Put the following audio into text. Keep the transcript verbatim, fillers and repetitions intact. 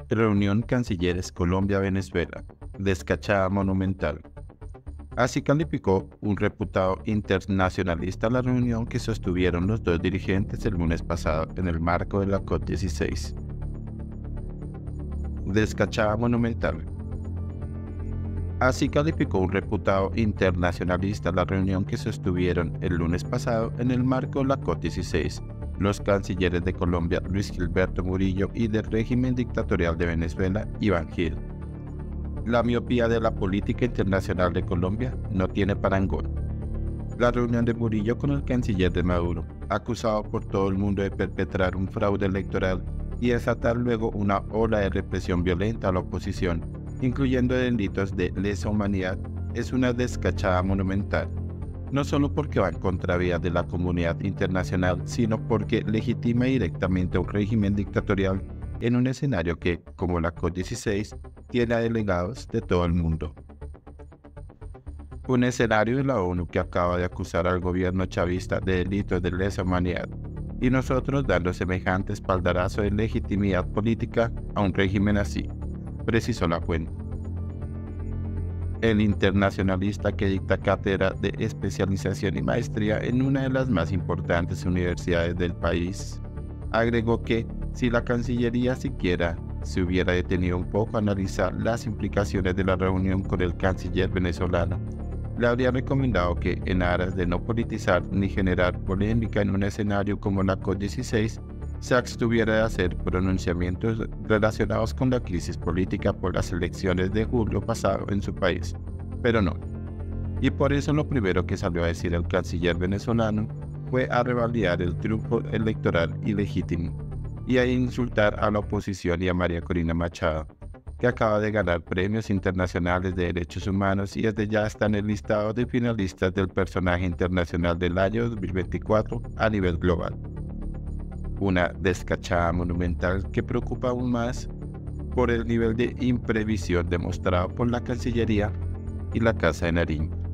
Reunión Cancilleres Colombia-Venezuela, descachada monumental. Así calificó un reputado internacionalista la reunión que sostuvieron los dos dirigentes el lunes pasado en el marco de la COP dieciséis. Descachada monumental. Así calificó un reputado internacionalista la reunión que sostuvieron el lunes pasado en el marco de la COP dieciséis, los cancilleres de Colombia Luis Gilberto Murillo y del régimen dictatorial de Venezuela Iván Gil. La miopía de la política internacional de Colombia no tiene parangón. La reunión de Murillo con el canciller de Maduro, acusado por todo el mundo de perpetrar un fraude electoral y desatar luego una ola de represión violenta a la oposición, incluyendo delitos de lesa humanidad, es una descachada monumental, no solo porque va en contravía de la comunidad internacional, sino porque legitima directamente a un régimen dictatorial en un escenario que, como la COP dieciséis, tiene a delegados de todo el mundo. Un escenario de la ONU que acaba de acusar al gobierno chavista de delitos de lesa humanidad, y nosotros dando semejante espaldarazo de legitimidad política a un régimen así, precisó la fuente. El internacionalista que dicta cátedra de especialización y maestría en una de las más importantes universidades del país, agregó que si la Cancillería siquiera se hubiera detenido un poco a analizar las implicaciones de la reunión con el canciller venezolano, le habría recomendado que, en aras de no politizar ni generar polémica en un escenario como la COP dieciséis, se abstuviera de hacer pronunciamientos relacionados con la crisis política por las elecciones de julio pasado en su país, pero no. Y por eso lo primero que salió a decir el canciller venezolano fue a revalidar el triunfo electoral ilegítimo y a insultar a la oposición y a María Corina Machado, que acaba de ganar premios internacionales de derechos humanos y desde ya está en el listado de finalistas del personaje internacional del año dos mil veinticuatro a nivel global. Una descachada monumental que preocupa aún más por el nivel de imprevisión demostrado por la Cancillería y la Casa de Nariño.